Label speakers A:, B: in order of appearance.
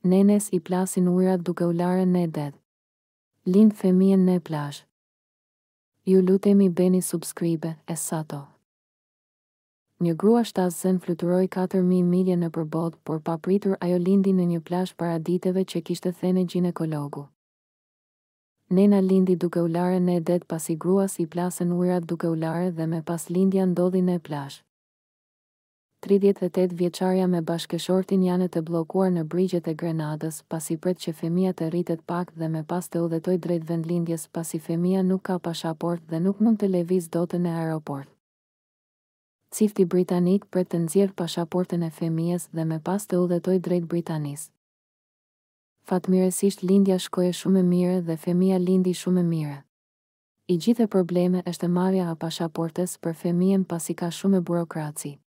A: Nenes I plasin ujrat duke u lare në det. Lind femijen në plazh. Ju lutemi bëni subscribe, Essato. Një grua shtazën fluturoi 4.000 milje në përbot, por pa pritur ajo lindi në një plazh para ditëve që kishte thënë ginekologu. Nena lindi duke u lare në det pasi gruas I plasën ujrat duke u lare dhe me pas lindja ndodhi në plazh. 38 vjeçarja me bashkëshortin janë të bllokuar në brigjet e Grenadës pasi pret që femia të rritet pak dhe me pas të udhëtoj drejt vendlindjes pasi femia nuk ka pasaport dhe nuk mund të lëviz dot në aeroport. Cifti britanik pret të nxjerrë pasaportën e fëmijës dhe me pas të udhëtoj drejt Britanisë. Fatmirësisht lindja shkoi shumë mirë dhe femia lindi shumë mirë. I gjithë probleme është marrja e pasaportës për fëmijën pasi ka shumë burokraci.